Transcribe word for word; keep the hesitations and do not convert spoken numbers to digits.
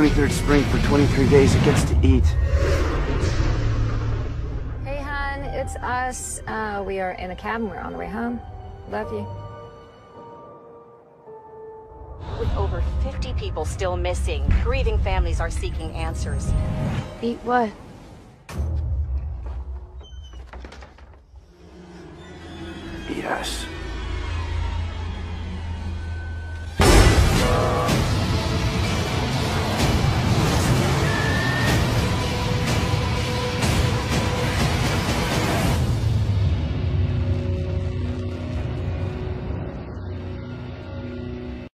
twenty-third Spring for twenty-three days. It gets to eat. Hey, hon, it's us. Uh, we are in a cabin. We're on the way home. Love you. With over fifty people still missing, grieving families are seeking answers. Eat what? Eat us.